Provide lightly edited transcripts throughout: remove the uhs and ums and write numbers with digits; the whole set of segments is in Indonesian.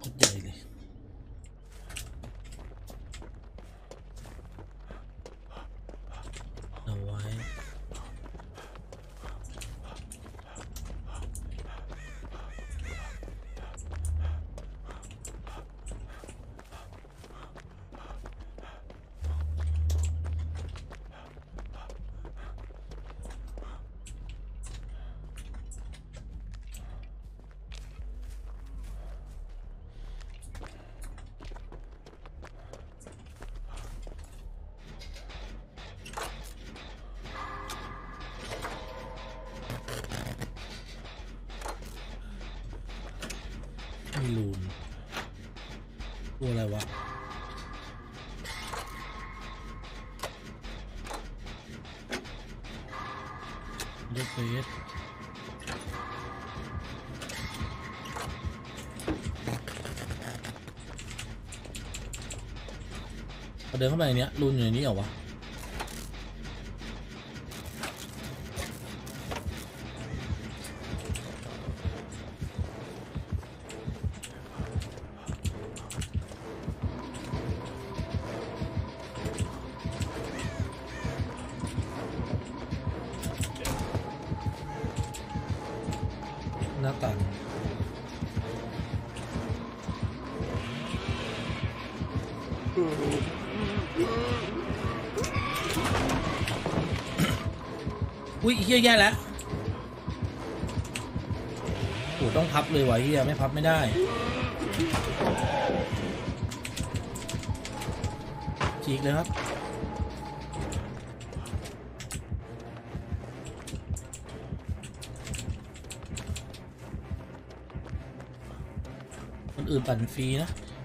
โคตรใหญ่เลยเอาไว้มีรูนตัวอะไรวะเดฟเฟสเดินเข้าไปในนี้รูนอยู่ในนี้เหรอวะหน้าต่างอุ้ยเฮียแย่แล้วโอ้ต้องพับเลยวะเฮียไม่พับไม่ได้ฉีกเลยครับคนอื่นปั่นฟรีนะ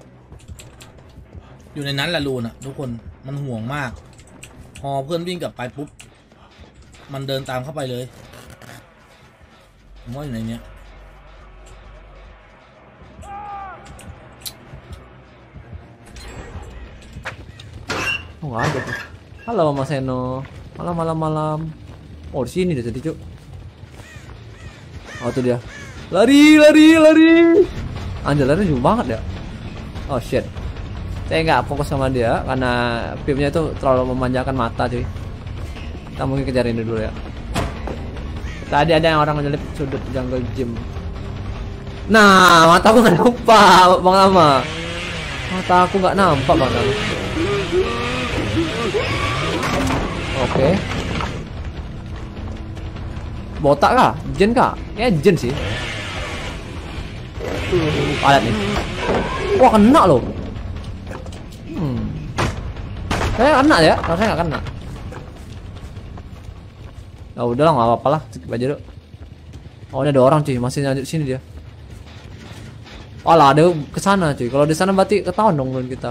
อยู่ในนั้นแหละรูนอะทุกคนมันห่วงมากพอเพื่อนวิ่งกลับไปปุ๊บมันเดินตามเข้าไปเลยผมว่าอยู่ในเนี้ย Oh ada tuh. Halo Mas Eno. Malam. Oh di sini dia tadi cuk. Oh tuh dia. Lari. Anjir lari jauh banget ya. Oh shit. Saya nggak fokus sama dia karena pipnya itu terlalu memanjakan mata cuy. Kita mungkin kejarin dulu ya. Tadi ada yang orang menyelip sudut jungle gym. Nah, mataku nggak nampak, Bang Lama. Mata aku nggak nampak, Bang Lama. Oke. Botak kah? Jin kah? Ya jin sih. Alat nih. Wah kena loh. Saya kena ya, rasanya nggak kena. Ya udahlah nggak apa-apa lah, skip aja dulu. Oh ini ada orang cuy, masih lanjut sini dia. Alah ada kesana cuy. Kalau di sana berarti ketahuan dong kita.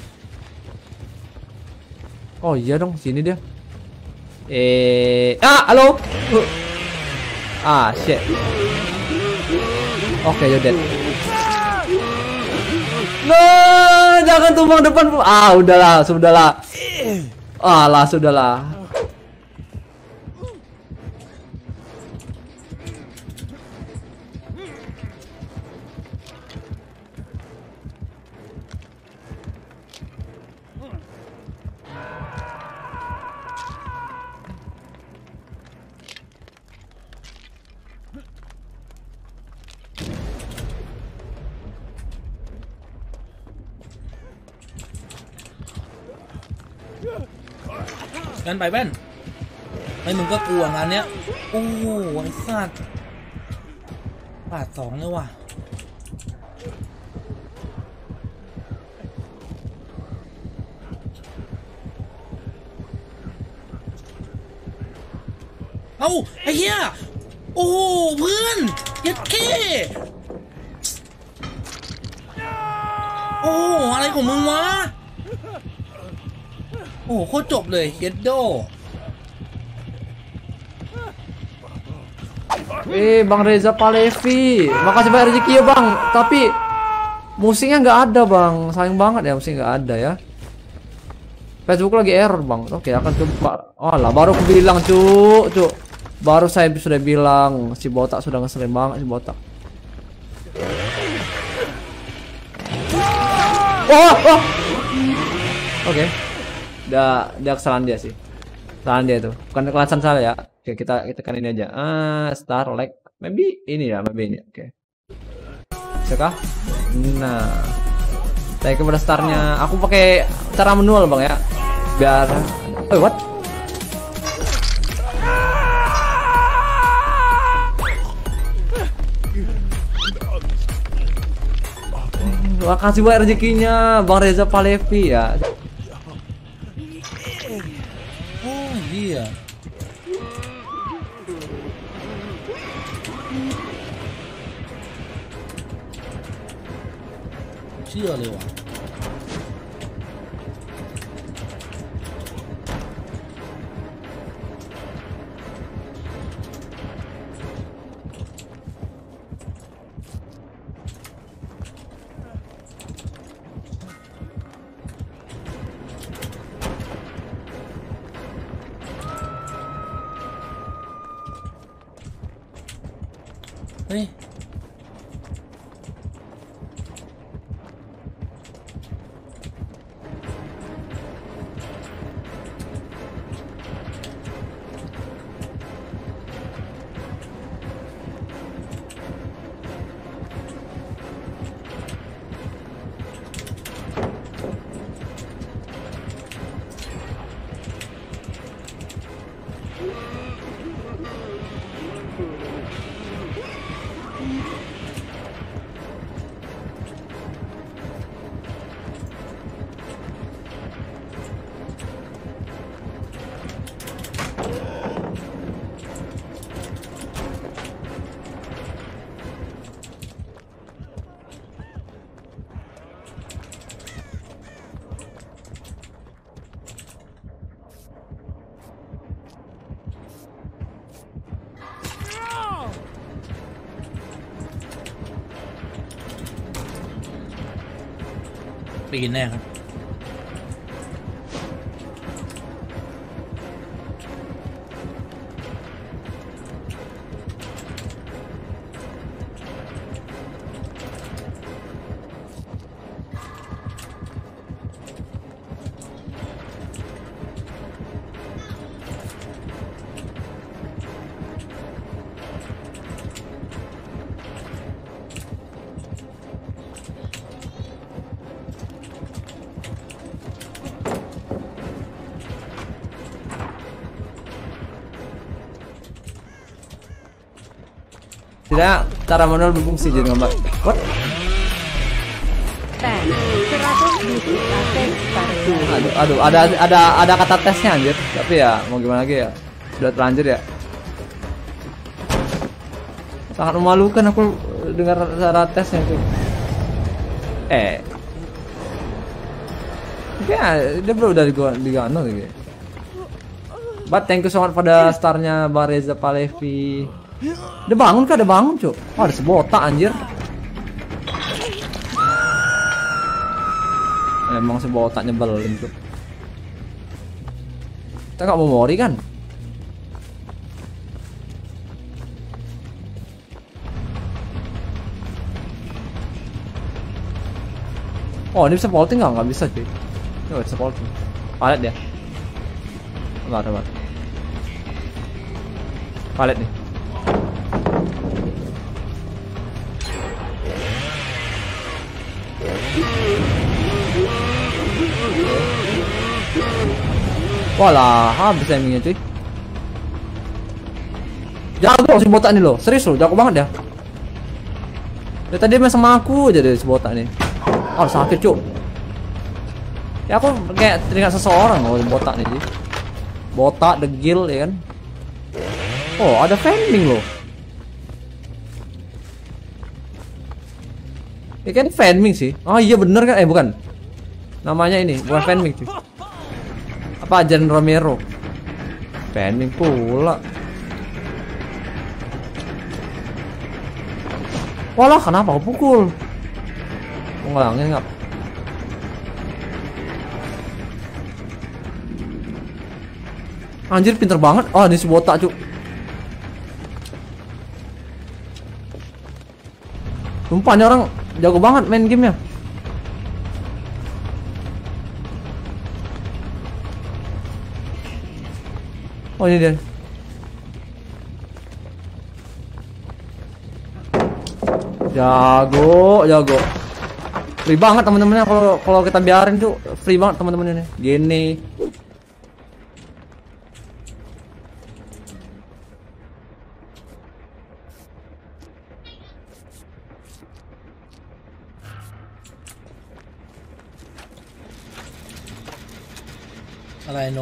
Oh iya dong, sini dia. Halo. Shit. Oke, you're dead. No, jangan tumbang depan. Udahlah, sudahlah. Sudahlah. งั้นไปแว่นให้มึงก็กลัวงานเนี้ยโอ้โหไอ้สัตว์ปาดสองเลยว่ะเอ้าไอ้เหี้ยโอ้เพื่อนยัดเข้โอ้อะไรของมึงวะโอ้โคตรจบเลยเย็ดโด Bang Reza Palevi, makasih banyak rezeki ya Bang. Tapi musiknya nggak ada Bang, sayang banget ya musik nggak ada ya. Facebook lagi error Bang. Oke akan coba. Oh lah baru aku bilang cuk. Baru saya sudah bilang si botak sudah ngeselin banget si botak. Oh. Oke. Dia kesalahan dia sih. Kesalahan dia tuh. Bukan kesalahan saya ya. Oke, kita tekan ini aja. Star like maybe ini ya, maybe ini. Oke. Bisa kah? Nah. Saya kepada startnya. Aku pakai cara manual, Bang ya. Biar what? Makasih banyak rezekinya Bang Reza Palevi ya. Oh iya. Sia lewat.ปีนแน่ครับ Tidak, cara manual berfungsi jadi gambar. What? Tes 100 juta tes target. Aduh, ada kata tesnya anjir. Tapi ya mau gimana lagi ya? Sudah terlanjur ya. Sangat memalukan aku dengar cara tesnya itu. Ya, dia baru udah digano gitu. But thank you so much pada starnya Bang Reza Palevi. Udah bangun kah? Udah bangun cuk. Oh, ada sebotak anjir. Emang sebotak nyebelin tuh. Kita nggak mau mori kan? Oh, ini bisa vaulting nggak? Nggak bisa cuy. Nggak bisa vaulting. Palet dia. Bentar. Palet nih. Walah, habis timingnya cuy. Jago si botak nih loh, serius loh, jago banget ya. Dari tadi main sama aku aja deh si botak nih. Oh sakit cuy. Ya aku kayak teringat seseorang loh botak nih sih. Botak, degil ya kan. Oh ada vending loh. Ini kan vending sih. Oh iya bener kan? Bukan. Namanya ini bukan vending cuy. Apa Jan Romero? Vending pula. Walah kenapa aku pukul? Mau ngelangin nggak? Anjir pinter banget. Oh ini si botak cuk. Sumpah ini orang jago banget main gamenya. Oh ini dia. Jago. Free banget teman-temannya kalau kita biarin tuh free banget teman-teman ini. Gini. อะไรโน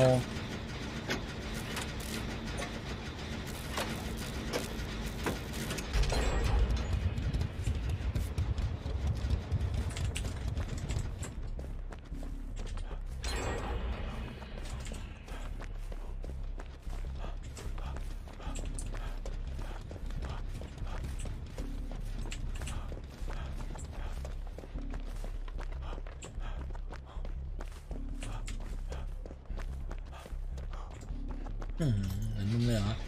เหมือนมึงเลยเหรอ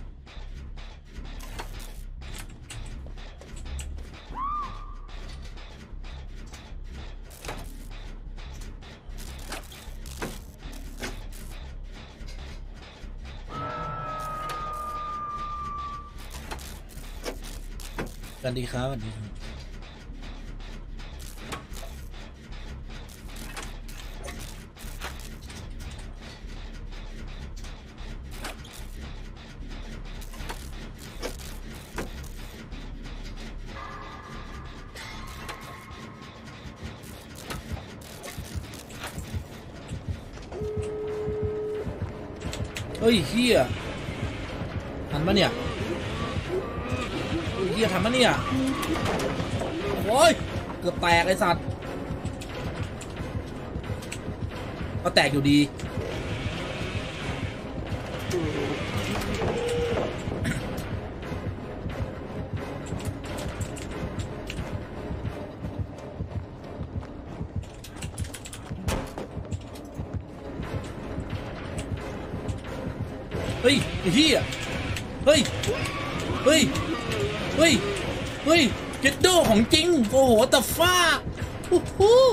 สวัสดีครับสวัสดีครับเฮ้ยเฮียทันปะเนี่ยเฮียทันปะเนี่ยโอ้ยเกือบแตกไอ้สัตว์ก็แตกอยู่ดีเฮ้ยไอ้เฮียเฮ้ยเฮ้ยเฮ้ยเฮ้ยเจ็ดโดของจริงโอ้โหแต่ฟ้าฮู้ฮู้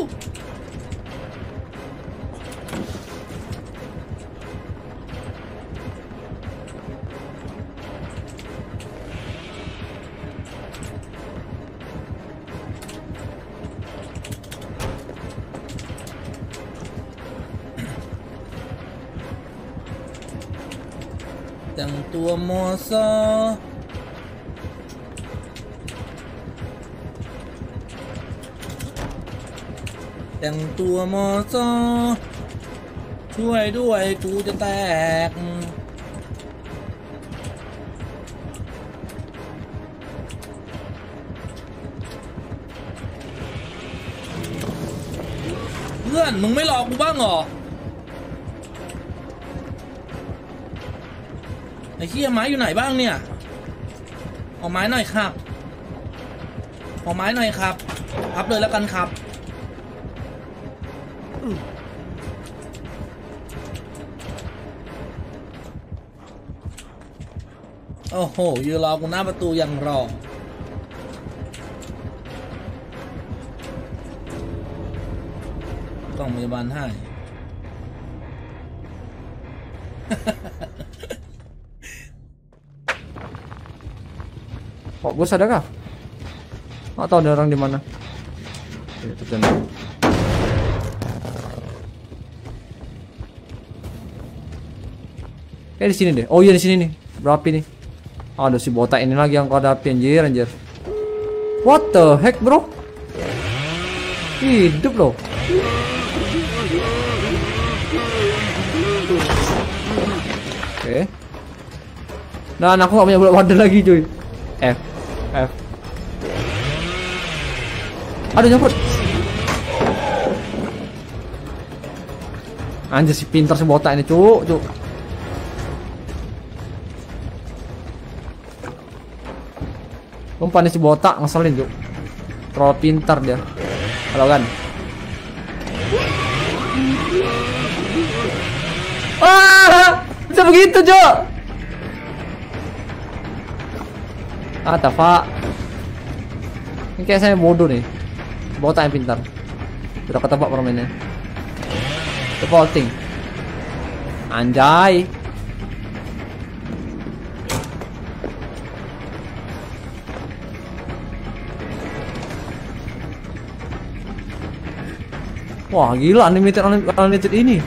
แต่งตัวมอซอแต่งตัวมอซอช่วยด้วยกูจะแตกเพื่อนมึงไม่รอกูบ้างเหรอไอ้เหี้ยไม้อยู่ไหนบ้างเนี่ยเอาไม้หน่อยครับเอาไม้หน่อยครับพับเลยแล้วกันครับโอ้โหยืนรอกูหน้าประตูยังรอกล่องพยาบาลให้ Kok gue sadar kah? Nggak tahu ada orang di mana. Itu kan. Kayak di sini deh. Oh iya di sini nih. Berapa nih? Ada si botak ini lagi yang kau hadapi anjir. What the heck, bro? Hidup loh. Oke. Dan aku gak punya bola wadah lagi cuy. F. Aduh nyangkut. Anjir si pintar si botak ini cuk. Umpan si botak ngeselin cuk. Terlalu pintar dia. Halo kan. Bisa begitu cuk. Tafa. Ini kayak saya bodoh nih. Botak yang pintar. Udah ketebak permainnya. Defaulting. Anjay. Wah gila, unlimited ini.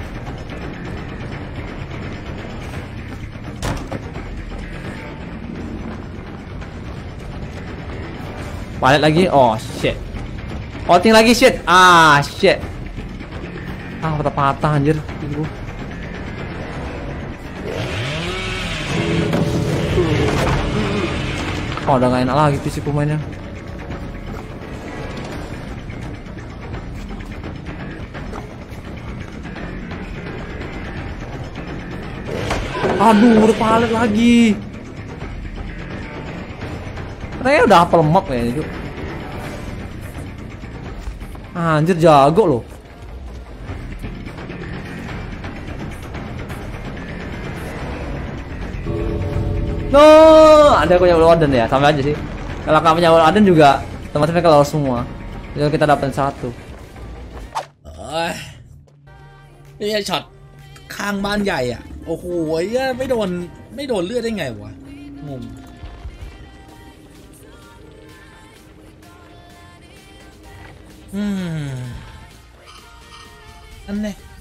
Balik lagi. Oh shit. Outing lagi shit. Ah shit. Ah patah-patah anjir. Oh udah gak enak lagi tuh si pemainnya. Aduh udah palet lagi. Kayaknya udah hafal map kayaknya Cuk. Anjir jago loh. No, ada punya Warden ya, sama aja sih. Kalau kamu punya Warden juga teman-teman kalau semua. Jadi kita dapat satu. นี่ช็อตข้างบ้านใหญ่อ่ะโอ้โหไม่โดนเลือดได้ไงวะงงอันนี้